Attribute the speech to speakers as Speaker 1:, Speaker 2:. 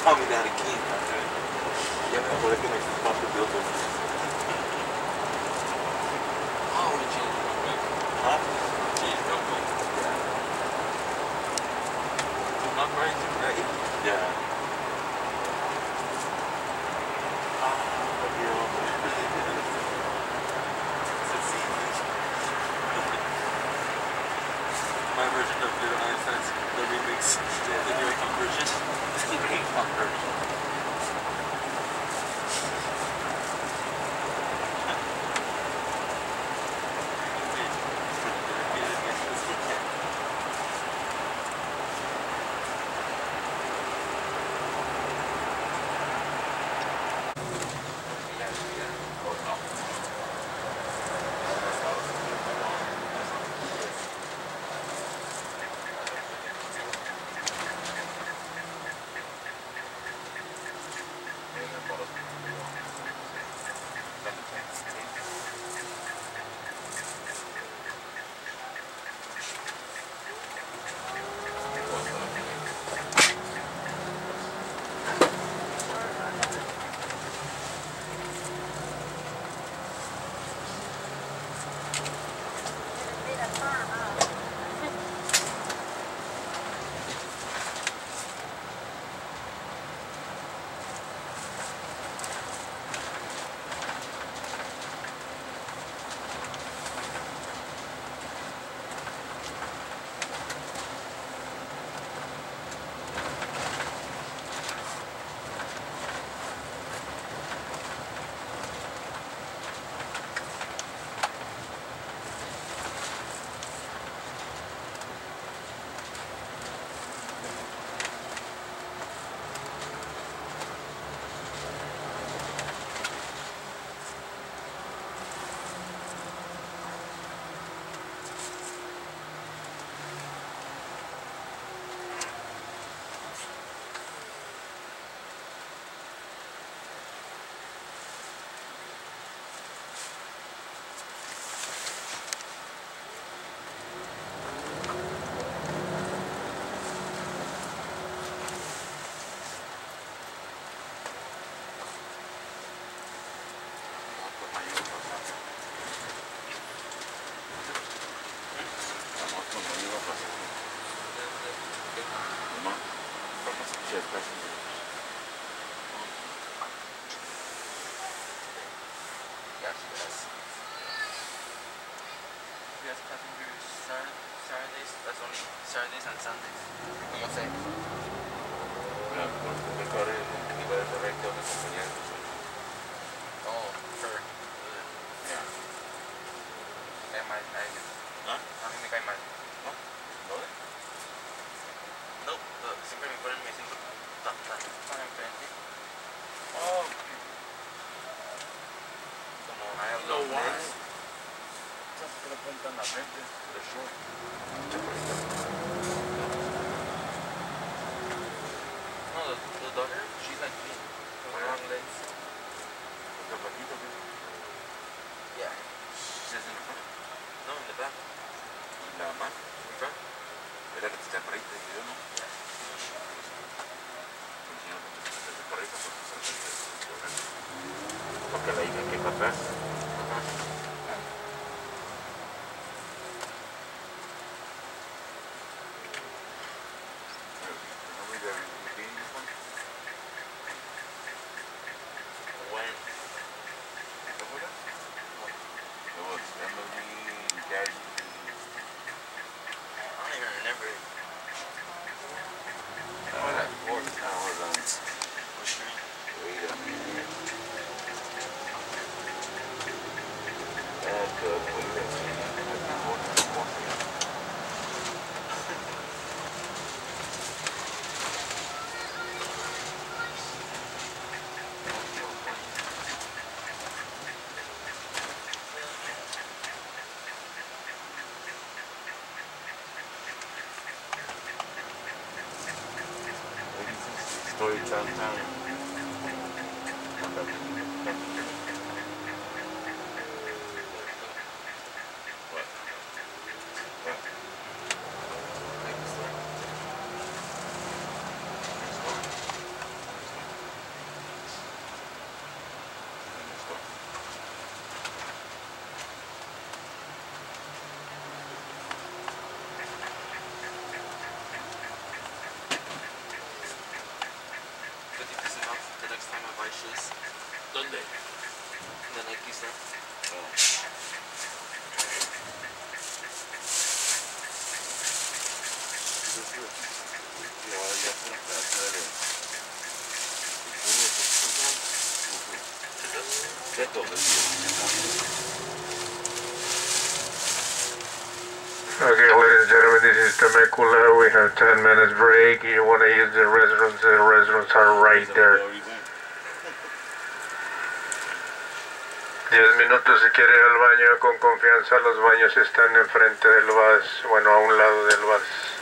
Speaker 1: call me that again. Ya me acordé que me fucked the building.
Speaker 2: Oh, we changed real quick.
Speaker 1: Huh?
Speaker 2: Changed real quick.
Speaker 1: Yeah.
Speaker 2: I'm not crazy, right?
Speaker 1: Yeah.
Speaker 2: My version of Little Einstein's the remix, the new punk version.
Speaker 1: This is a great punk version.
Speaker 2: Yes, passengers Saturdays, that's only Saturdays and Sundays. ¿Cómo sé? Oh, sure.
Speaker 1: Yeah.
Speaker 2: Cae mal a ellos.
Speaker 1: ¿Ah?
Speaker 2: A mí me cae mal.
Speaker 1: ¿No? ¿Dónde?
Speaker 2: No, siempre me ponen mi asiento tan enfrente.
Speaker 1: Oh,
Speaker 2: Como I have
Speaker 1: no,
Speaker 2: long
Speaker 1: why?
Speaker 2: legs.
Speaker 1: ¿Sabes por qué le ponen tan la frente? The short.
Speaker 2: No, the daughter, she's like me. With long legs.
Speaker 1: ¿Está flaquito, qué?
Speaker 2: Yeah.
Speaker 1: ¿She's in the front?
Speaker 2: No, in the back.
Speaker 1: ¿Y la mamá?
Speaker 2: In front.
Speaker 1: Era que te está por ahí, te dije yo, ¿no?
Speaker 2: Yeah.
Speaker 1: Porque la hija que para atrás.
Speaker 2: When? I don't even remember it. What street?
Speaker 1: Wait a minute. Old Town Temecula.
Speaker 2: last time I buy shoes.
Speaker 1: ¿Dónde?
Speaker 2: The Nike store.
Speaker 1: Oh. No, ya es una casa de
Speaker 3: Okay, ladies and gentlemen, this is Temecula. We have 10 minutes break. You want to use the restrooms are right there. 10 minutos si quiere ir al baño con confianza. Los baños están enfrente del bus, bueno, a un lado del bus.